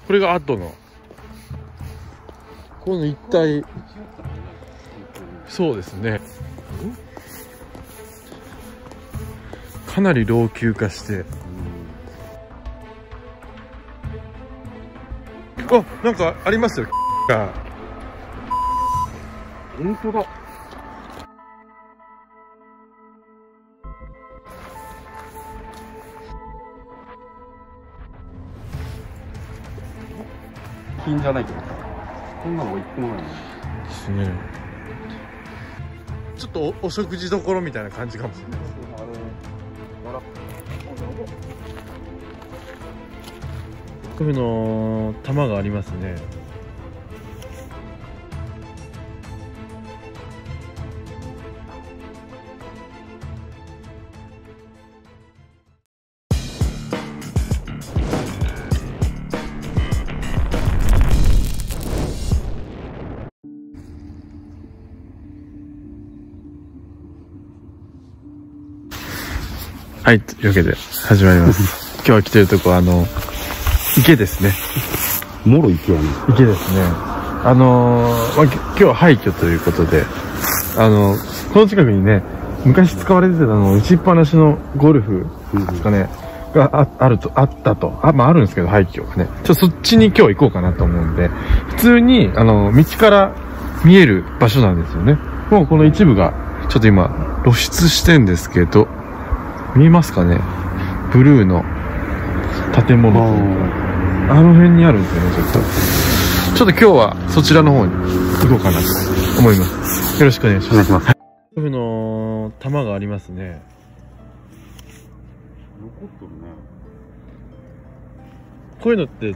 これが後のこの一帯、そうですね、かなり老朽化して、あ、なんかありますよが。 本当だ。金じゃないけど、こんなの一個もないね。 ですね。ちょっと お食事どころみたいな感じかもしれないです。こういうの玉がありますね。はい、というわけで始まります。今日は来てるとこ池ですね。 もろ池やね。 池ですね。今日は廃墟ということで、この近くにね、昔使われてた打ちっぱなしのゴルフですかね、があったと。まああるんですけど、廃墟がね。そっちに今日行こうかなと思うんで、普通に、道から見える場所なんですよね。もうこの一部が、ちょっと今、露出してんですけど、見えますかね、ブルーの建物というか、あの辺にあるんですよね。ちょっと今日はそちらの方に行こうかなと思います。よろしくお願いします。ゴルフの球がありますね。 残ってるね。 こういうのって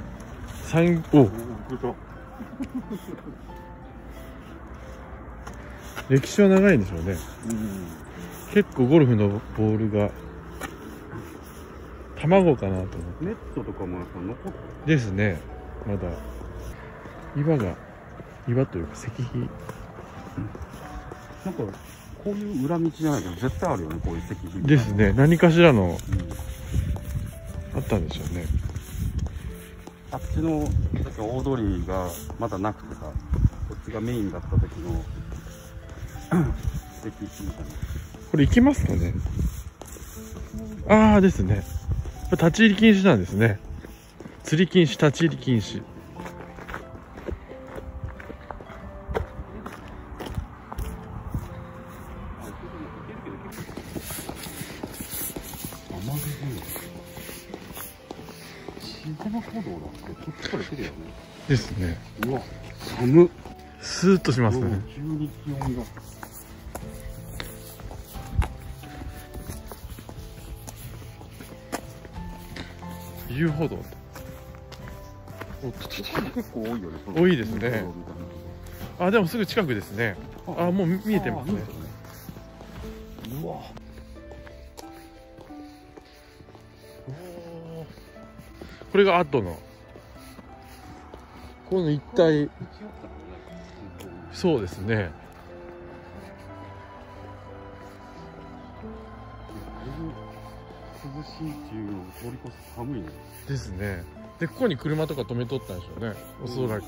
歴史は長いんでしょうね。結構ゴルフのボールが卵かなと思って。 ネットとかもやっぱ残ってるですね。まだ岩というか石碑、 なんかこういう裏道じゃないけど絶対あるよね、こういう石碑ですね。何かしらの、あったんでしょうね。 あっちの大通りがまだなくてさ、こっちがメインだった時の石碑みたいな。 これ行きますかね。ああですね。立ち入り禁止なんですね。釣り禁止、立ち入り禁止。ですね。 うわ、寒っ。 スーッとしますね。 急に気温が。 遊歩道。 結構多いよね。 多いですね。あ、でもすぐ近くですね。あ、もう見えてますね。うわ。これが後の。この一帯。そうですね。 涼しいっていうのを通り越して寒いね。 ですね。で、ここに車とか止めとったんでしょうね。おそらく。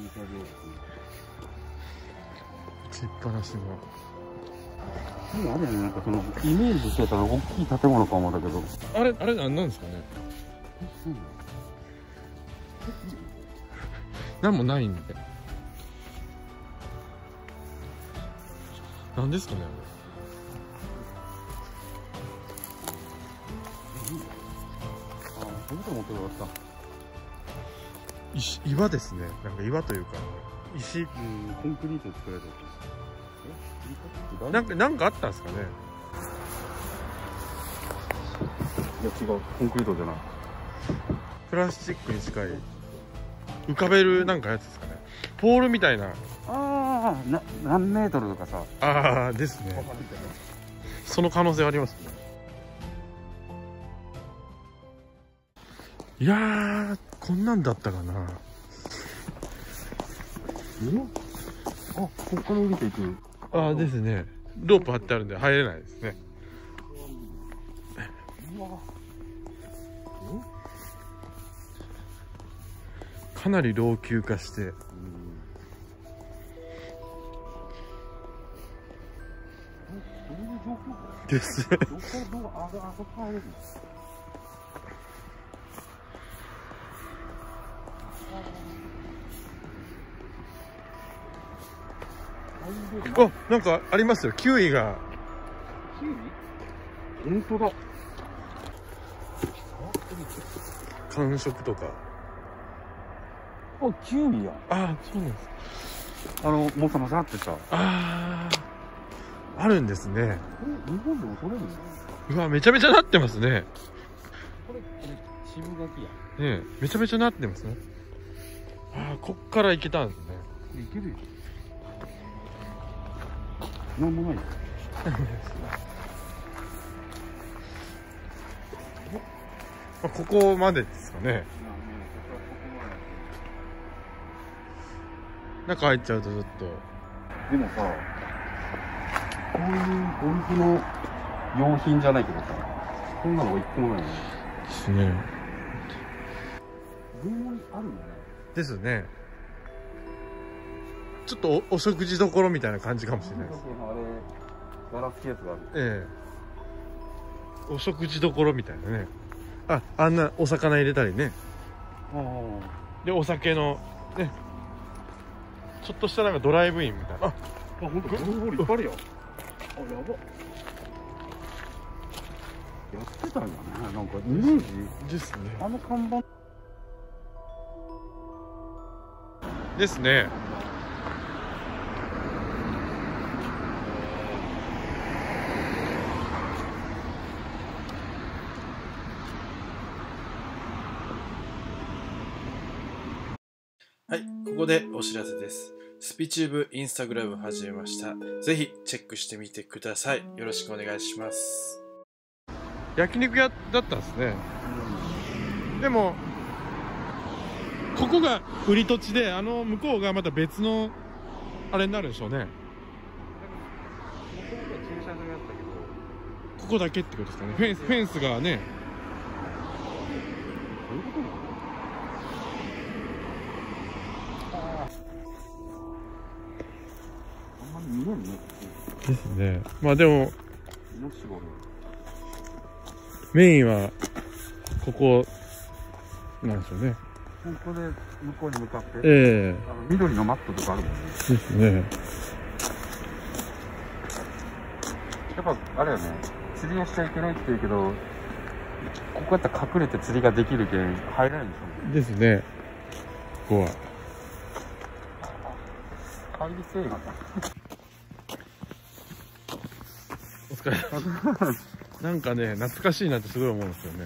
打ちっぱなしの。 あれやね、なんかそのイメージしてたら大きい建物かもだけど。 あれなんですかね。なんもないんで。なんですかね。 どうと思ってよかった。 岩ですね。なんか岩というか石。 コンクリート作られた。 なんかあったんですかね。 いや違う、コンクリートじゃない。 プラスチックに近い浮かべるなんかやつですかね。ポールみたいな。 ああ、何メートルとかさ。 ああですね。その可能性ありますね。いやー、こんなんだったかな。 あ、こっから降りていく。 ああですね。ロープ張ってあるんで入れないですね。 かなり老朽化して。ですね。あ、なんかありますよ。キウイが。 キウイ？本当だ。 感触とか。 あ、キウイや。 ああ、そうなんです。 もさもさってさ。 ああ、あるんですね。 日本でも取れるの？ うわ、めちゃめちゃなってますね。 これ渋柿や。 ねえ、めちゃめちゃなってますね。ああ、こっから行けたんですね。 いけるよ。なんもないよ。 ここまでですかね。中入っちゃうとちょっと。 でもさ、こういうゴルフの用品じゃないけどさ、こんなのが一個もないよね。 ですね。 群馬にあるよね。 ですね。ちょっと お食事どころみたいな感じかもしれないです。 あれ、ガラスケースがある。 ええ。お食事どころみたいなね。あ、あんなお魚入れたりね。で、お酒の、ね。ちょっとしたなんかドライブインみたいな。あ、 ほんと、ゴルフボールいっぱいあるよ。あ、やば。やってたんやね。なんか、イメージですね。 看板。 ですね。はい、ここでお知らせです。スピチューブインスタグラム始めました。ぜひチェックしてみてください。よろしくお願いします。焼肉屋だったんですね。でも、ここが売り土地で、向こうがまた別のあれになるんでしょうね。 もともとは駐車場やったけど、 ここだけってことですかね。フェンスがね。 どういうことなの？あんまり見えんね。 ですね。まあでも、 イノシシがおる。 メインは、ここ、なんでしょうね。 ここで向こうに向かって、 ええ緑のマットとかあるもんね。 ですね。 やっぱあれよね、釣りをしちゃいけないって言うけど、ここやったら隠れて釣りができるけん入れないんでしょうね。 ですね。ここは。 会議制がお疲れ様。なんかね、懐かしいなってすごい思うんですよね。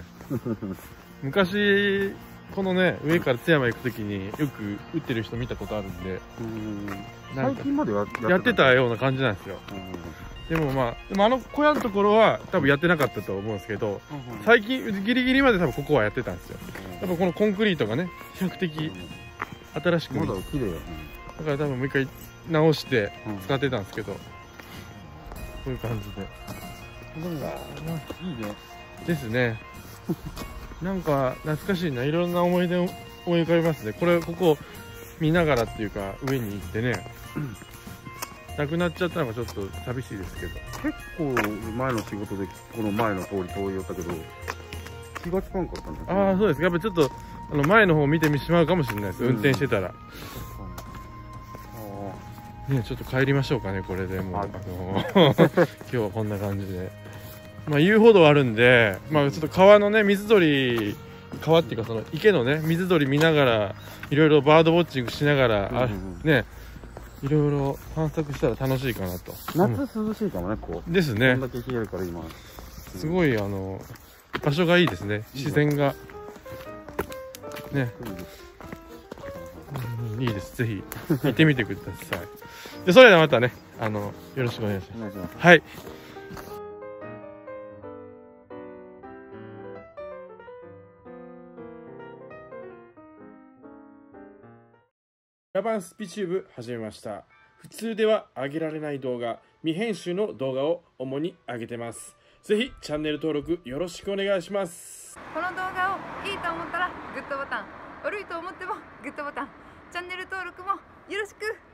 昔、このね、上から津山行くときによく打ってる人見たことあるんで、 最近まではやってたような感じなんですよ。でもまあ、小屋のところは多分やってなかったと思うんですけど、最近、ギリギリまで多分ここはやってたんですよ。やっぱこのコンクリートがね、比較的新しく、 まだ綺麗よね。 だから多分もう一回直して使ってたんですけど、こういう感じで。 いいね。 ですね。なんか懐かしいな、いろんな思い出を思い浮かべますね。ここ見ながらっていうか上に行ってね、なくなっちゃったのがちょっと寂しいですけど。 結構前の仕事でこの前の通り通り寄ったけど気がつかんかったんだけど。 ああ、そうですか。やっぱちょっと前の方を見てしまうかもしれないです。運転してたら。ね、ちょっと帰りましょうかね、これでもう。今日はこんな感じで。まあ遊歩道あるんで、まあちょっと川のね、川っていうかその池のね、水鳥見ながら、いろいろバードウォッチングしながら、ね、いろいろ探索したら楽しいかなと。 夏涼しいかもね、こう。 ですね。 こんだけ冷えるから今。 すごい場所がいいですね。自然が。ね。いいです。ぜひ行ってみてください。で、それではまたね、よろしくお願いします。はい。ジャパンスピチューブ始めました。普通では上げられない動画、未編集の動画を主に上げてます。ぜひチャンネル登録よろしくお願いします。 この動画をいいと思ったらグッドボタン、 悪いと思ってもグッドボタン、チャンネル登録もよろしく。